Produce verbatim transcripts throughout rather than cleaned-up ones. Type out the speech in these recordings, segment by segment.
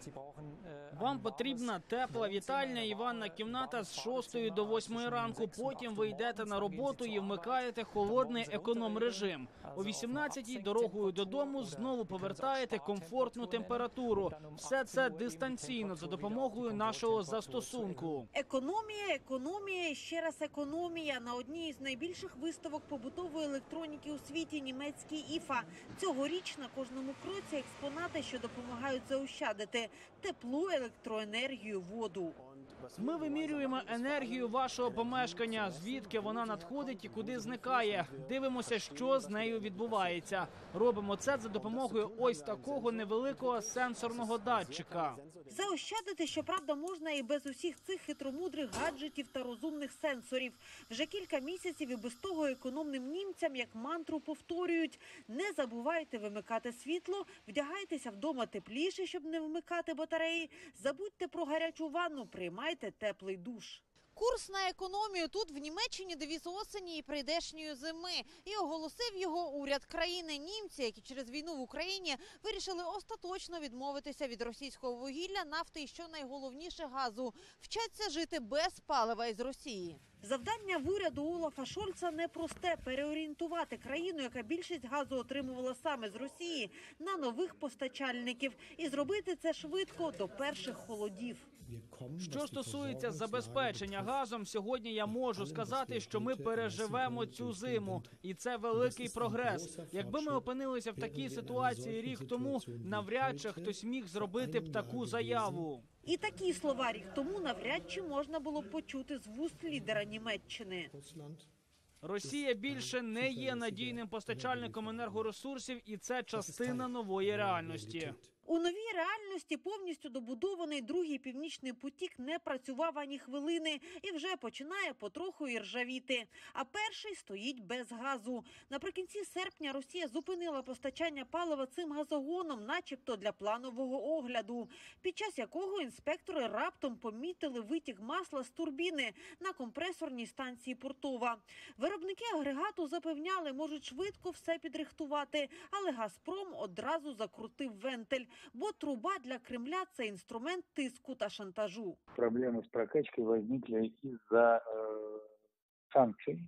Вам потрібна тепла вітальня і ванна кімната з шостої до восьмої ранку. Потім ви йдете на роботу і вмикаєте холодний економ-режим. О вісімнадцятій дорогою додому знову повертаєте комфортну температуру. Все це дистанційно за допомогою нашого застосунку. Економія, економія і ще раз економія. На одній із найбільших виставок побутової електроніки у світі, німецький іфа. Цьогоріч на кожному кроці експонати, що допомагають заощадити тепло, електроенергію, воду. Ми вимірюємо енергію вашого помешкання, звідки вона надходить і куди зникає. Дивимося, що з нею відбувається. Робимо це за допомогою ось такого невеликого сенсорного датчика. Заощадити, щоправда, можна і без усіх цих хитромудрих гаджетів та розумних сенсорів. Вже кілька місяців і без того економним німцям як мантру повторюють: не забувайте вимикати світло, вдягайтеся вдома тепліше, щоб не вмикати батареї, забудьте про гарячу ванну, приймайте теплий душ. Курс на економію тут, в Німеччині, девіз осені і прийдешньої зими. І оголосив його уряд країни. Німці, які через війну в Україні вирішили остаточно відмовитися від російського вугілля, нафти і, що найголовніше, газу. Вчаться жити без палива із Росії. Завдання в уряду Олафа Шольца непросте – переорієнтувати країну, яка більшість газу отримувала саме з Росії, на нових постачальників. І зробити це швидко, до перших холодів. Що стосується забезпечення газом, сьогодні я можу сказати, що ми переживемо цю зиму. І це великий прогрес. Якби ми опинилися в такій ситуації рік тому, навряд чи хтось міг зробити б таку заяву. І такі слова рік тому навряд чи можна було б почути з вуст лідера Німеччини. Росія більше не є надійним постачальником енергоресурсів, і це частина нової реальності. У новій реальності повністю добудований другий північний потік не працював ані хвилини і вже починає потроху іржавіти. А перший стоїть без газу. Наприкінці серпня Росія зупинила постачання палива цим газогоном, начебто для планового огляду, під час якого інспектори раптом помітили витік масла з турбіни на компресорній станції Портова. Виробники агрегату запевняли, можуть швидко все підрихтувати, але Газпром одразу закрутив вентиль. Бо труба для Кремля – це інструмент тиску та шантажу. Проблеми з прокачкою виникли із-за э, санкцій,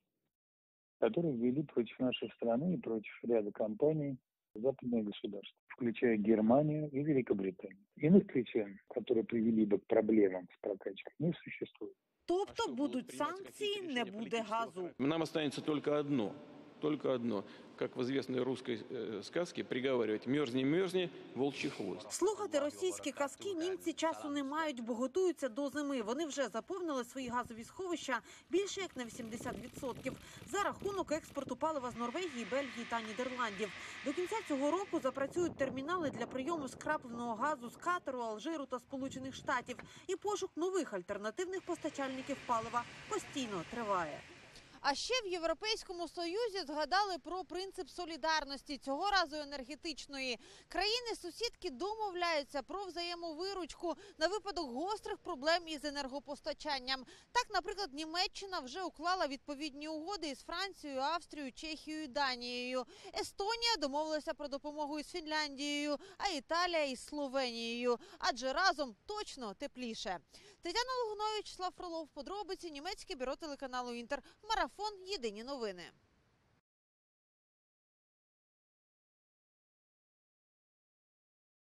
які ввели проти нашої країни і проти ряду компаній западных государств, включая Германию и Великобританию. Иных причин, которые привели бы к проблемам с прокачкой, не существует. Тобто будуть санкції, не буде газу. Нам останется только одно. Только одно, как в известной русской э, сказке, приговаривать: мерзни, мерзни, волчий хвост. Слухати російські казки німці часу не мають, бо готуються до зими. Вони вже заповнили свої газові сховища більше як на вісімдесят відсотків за рахунок експорту палива з Норвегії, Бельгії та Нідерландів. До кінця цього року запрацюють термінали для прийому скрапленого газу з Катару, Алжиру та Сполучених Штатів. І пошук нових альтернативних постачальників палива постійно триває. А ще в Європейському Союзі згадали про принцип солідарності, цього разу енергетичної. Країни-сусідки домовляються про взаємовиручку на випадок гострих проблем із енергопостачанням. Так, наприклад, Німеччина вже уклала відповідні угоди із Францією, Австрією, Чехією, Данією. Естонія домовилася про допомогу із Фінляндією, а Італія із Словенією. Адже разом точно тепліше. Тетяна Логунович, Вячеслав Фролов, подробиці, німецьке бюро телеканалу «Інтер», Марафон, єдині новини.